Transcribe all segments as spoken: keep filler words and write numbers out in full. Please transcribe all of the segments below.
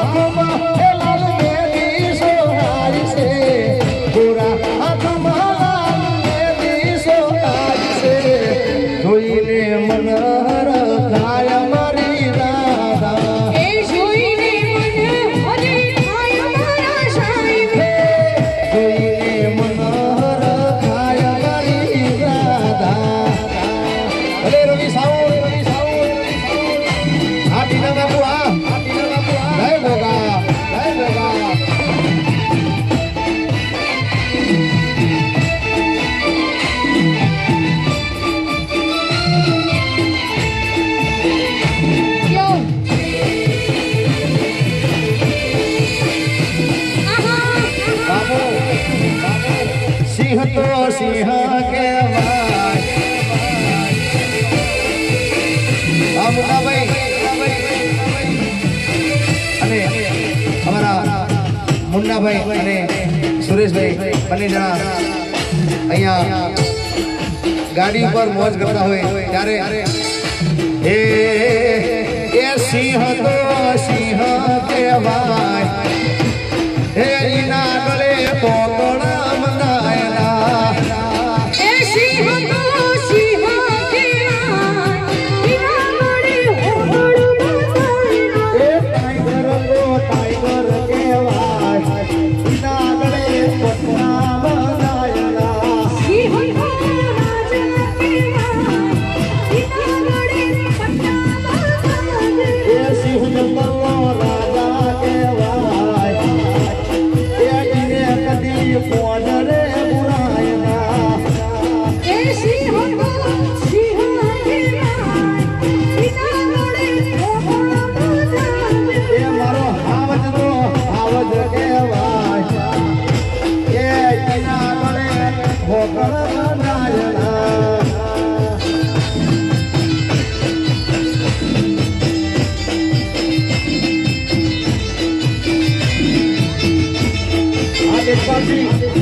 तो सिंह के मुन्ना भाई अने हमारा मुन्ना भाई अने सुरेश भाई बने जना अहिया गाड़ी पर मौज करता हुए त्यारे ए ए सिंह तो सिंह के भाई हे इना गले पोकड़ा मंदायला ए सिंह तो सिंह के भाई इना गले पोकड़ा मंदायला ए टाइगर को टाइगर के भाई इना गले पोकड़ा मंदायला सिंह को राजा के भाई इना गले पोकड़ा मंदायला ए सिंह को राजा के भाई कौन रे बुरायना ए सिंह को सिंह के भाई इना गले पोकड़ा मंदायला ए मारो आवाज दो आवाज के भाई ए इना गले पोकड़ा मंदायला आगे पासी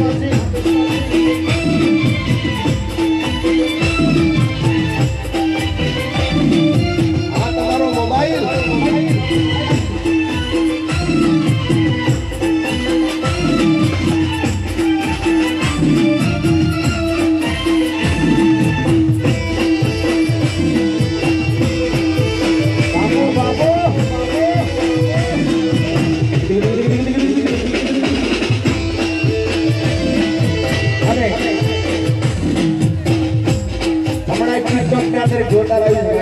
जोरदार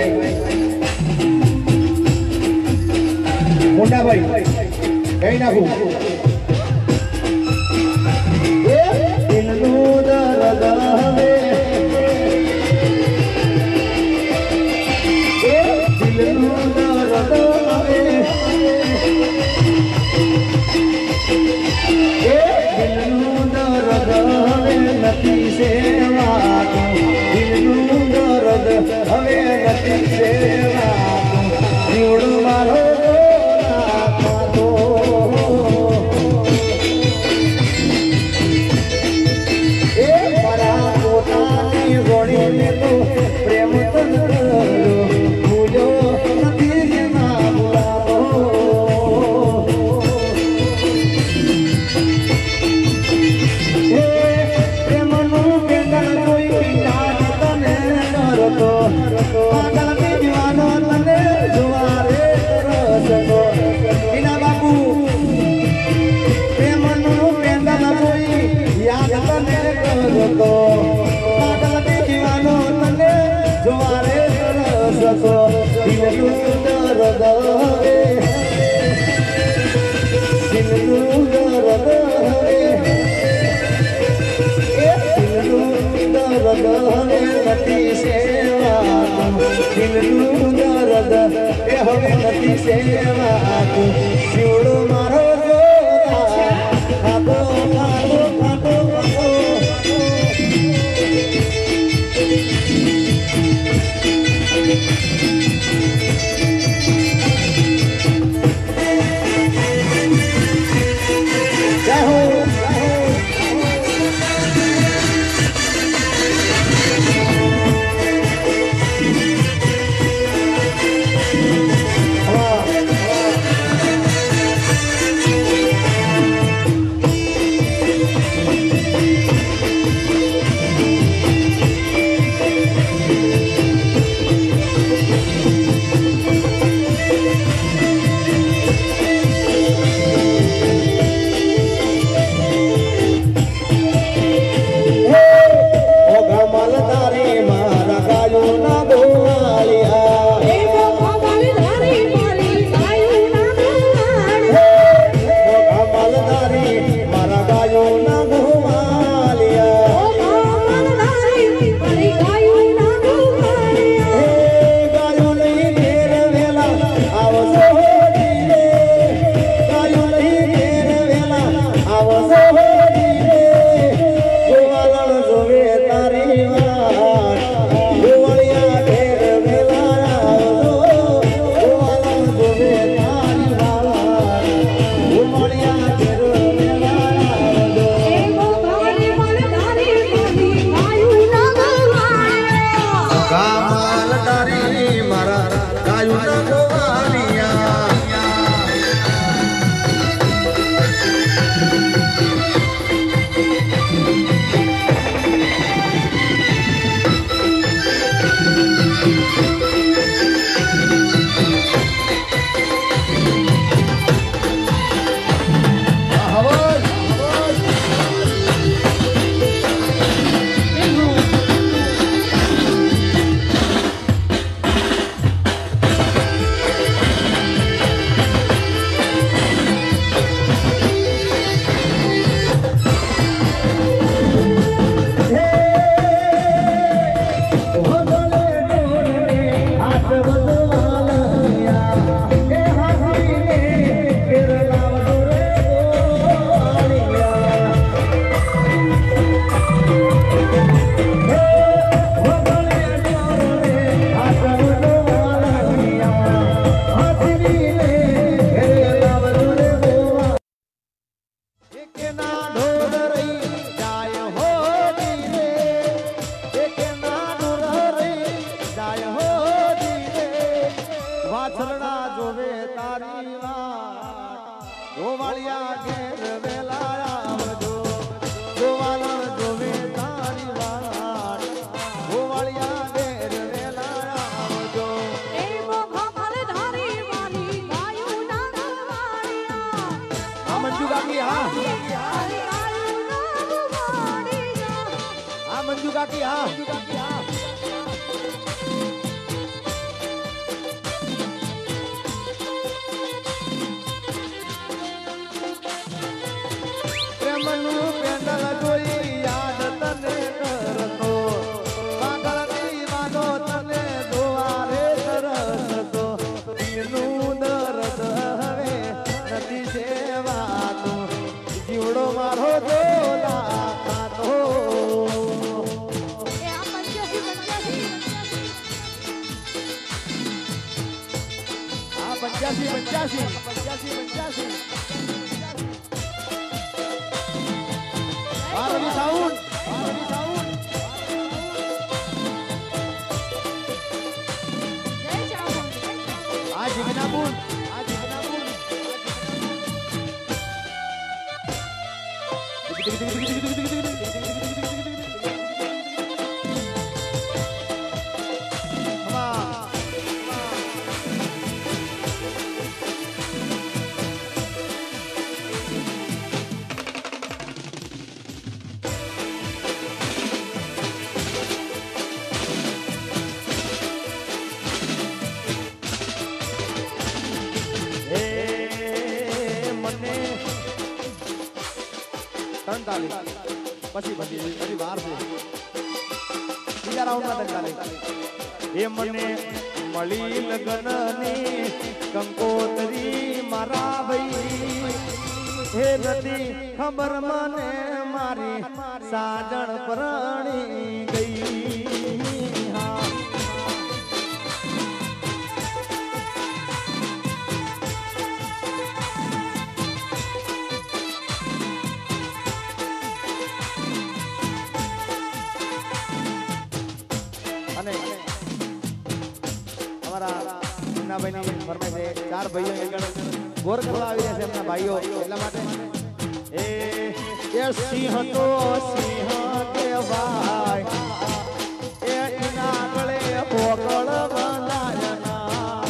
मुंडा भाई कहीं ना हो हवे नती सेवा निवड़ मारो तो ए बड़ा कोटा गोड़ी में तो प्रेम तन पूजो नती ना बुलाओ ए प्रेम नु बेंगल कोई नाच तने तो पागल दीवानो तने जुआरे रसको बिना बाबू प्रेम नु पेंदल कोई याद तने रसको पागल दीवानो तने जुआरे रसको दिल नु दर्द है दिल नु दर्द है दिल नु दर्द है नती सेवा दिल दर्द ए हवे नती सेवा तू शिवड़ो मारो जोरा खातो खातो खातो खातो जय हो ગોવાળિયા ઘેર વેલા આવજો એ મોઘાને માલધારી મારી ગાયું ના ગવાણિયા કામાલધારી મારા ગાયું ના ગોવાળિયા મંજુ કાકી હા પ્રેમનું પેન્ડલ જોઈ યાદ તને કરતો પાગળની વાતો તને જોવારે તરસતો દિલનું દર્દ હવે નથી સેવાતું જીવડો મારો જોલા ખાતો પંચ્યાસી પંચ્યાસી પંચ્યાસી પંચ્યાસી આરવી સાઉન્ડ આરવી સાઉન્ડ આ જીગનાપુર આ જીગનાપુર પછી પછી હજી વાર છે બીજા રાઉન્ડમાં તક ચાલે એ મને મળી લગનની કંકોતરી મારા ભાઈ હે નથી ખબર મને મારી સાજણ પરણી ગઈ હા અને અમારા મુન્નાભાઈની ફરમાઈ છે ચાર ભાઈઓ આગળ ગોર કરવા આવી રહ્યા છે એમના ભાઈઓ એટલા માટે એ એ સિંહ તો સિંહ કહેવાય એ એના ગળે પોકળ બંધાયના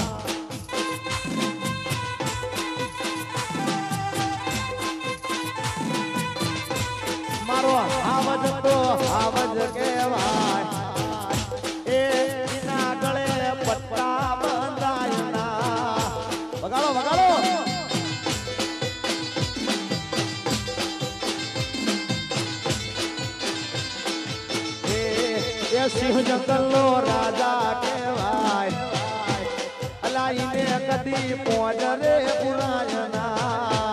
મારો આવજ તો આવજ કહેવાય વગાડો વગાડો એ સિંહ જંગલનો રાજા કહેવાય અલાઈને કદી પોજરે પુરાયના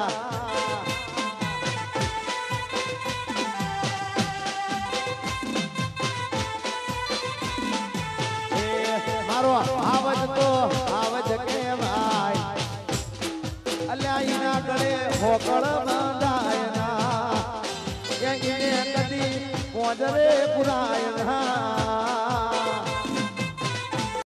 મારો આવજ તો આવજ કહેવાય અલ્યા ઈના ગળે ખોકળ બંધાય ના એને કદી પોજરે પુરાય ના